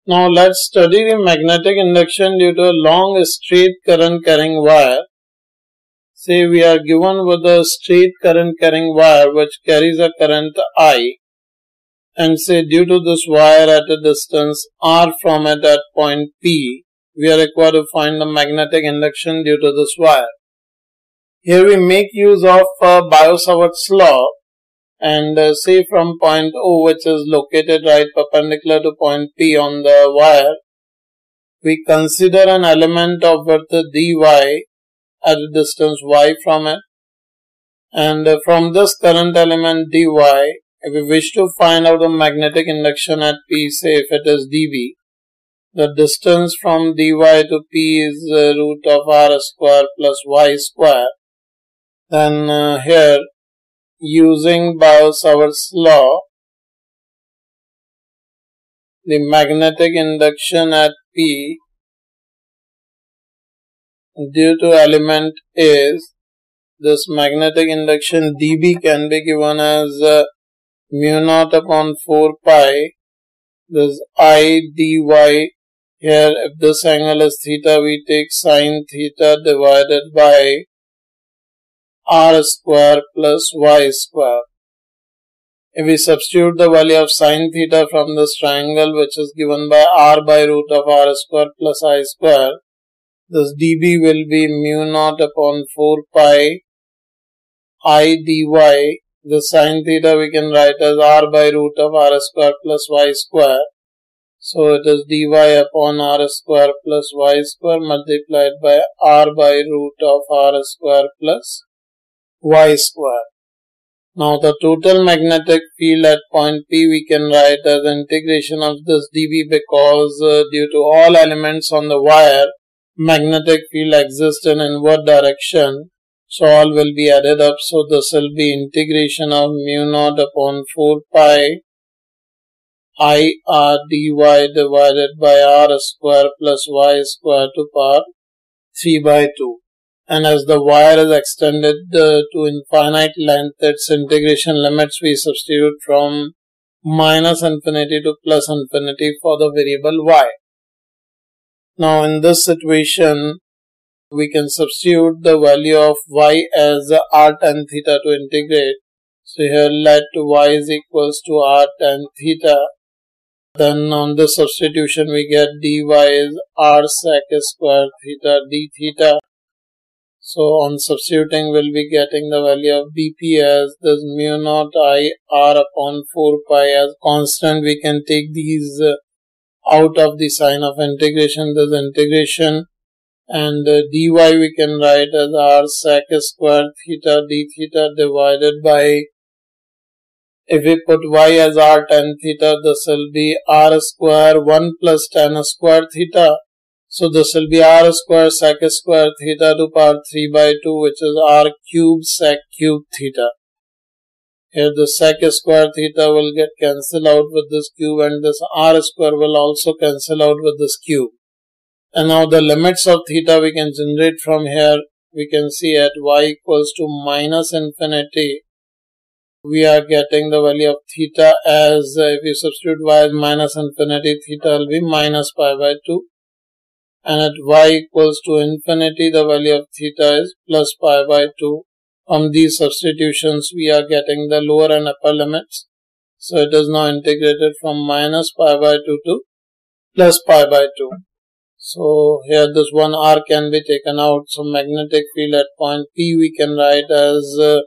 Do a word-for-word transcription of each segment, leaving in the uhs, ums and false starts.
Now let's study the magnetic induction due to a long straight current carrying wire. Say we are given with a straight current carrying wire which carries a current I, and say due to this wire at a distance r from it at point P, we are required to find the magnetic induction due to this wire. Here we make use of uh, Biot-Savart's law, and uh, say from point O, which is located right perpendicular to point P on the wire, we consider an element of width dy at a distance y from it, and uh, from this current element dy, if we wish to find out the magnetic induction at P, say if it is dB, the distance from dy to P is uh, root of r square plus y square. Then uh, here, using Biot-Savart's law, the magnetic induction at P due to element is, this magnetic induction dB can be given as uh, mu naught upon four pi, this I dy. Here if this angle is theta, we take sine theta divided by r square plus y square. If we substitute the value of sine theta from this triangle, which is given by r by root of r square plus I square, this dB will be mu naught upon four pi I dy. The sine theta we can write as r by root of r square plus y square. So it is dy upon r square plus y square multiplied by r by root of r square plus y square. Now the total magnetic field at point P we can write as integration of this dB, because uh, due to all elements on the wire, magnetic field exists in inward direction. So all will be added up. So this will be integration of mu naught upon four pi I r dy divided by r square plus y square to power three by two. And as the wire is extended uh, to infinite length, its integration limits we substitute from minus infinity to plus infinity for the variable y. Now in this situation, we can substitute the value of y as r tan theta to integrate. So here let y is equals to r tan theta. Then on this substitution we get dy is r sec square theta d theta. So on substituting we'll be getting the value of dP as this mu naught I r upon four pi. As constant we can take these uh, out of the sign of integration, this integration, and uh, dy we can write as r sec square theta d theta divided by, if we put y as r tan theta, this will be r square one plus tan square theta. So this will be r square sec square theta to power three by two, which is r cube sec cube theta. Here the sec square theta will get cancelled out with this cube, and this r square will also cancel out with this cube. And now the limits of theta we can generate from here. We can see at y equals to minus infinity, we are getting the value of theta as, uh, if you substitute y as minus infinity, theta will be minus pi by two. And at y equals to infinity, the value of theta is plus pi by two. From these substitutions, we are getting the lower and upper limits. So it is now integrated from minus pi by two to plus pi by two. So here this one r can be taken out. So magnetic field at point P we can write as uh,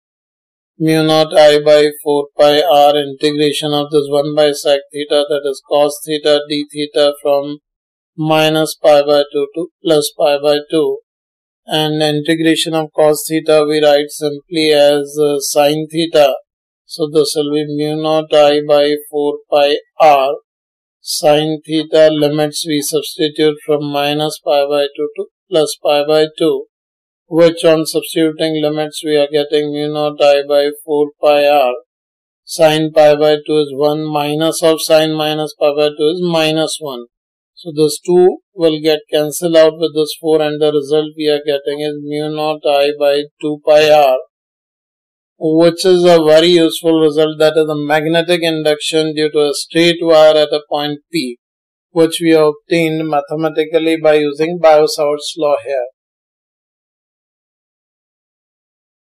mu naught I by four pi r integration of this one by sec theta, that is cos theta d theta, from minus pi by two to plus pi by two. And integration of cos theta we write simply as uh, sin theta. So this will be mu naught I by four pi r sin theta. Limits we substitute from minus pi by two to plus pi by two, which on substituting limits we are getting mu naught I by four pi r. Sin pi by two is one, minus of sin minus pi by two is minus one. So this two will get cancelled out with this four, and the result we are getting is mu naught I by two pi r, which is a very useful result, that is a magnetic induction due to a straight wire at a point P, which we obtained mathematically by using Biot-Savart's law here.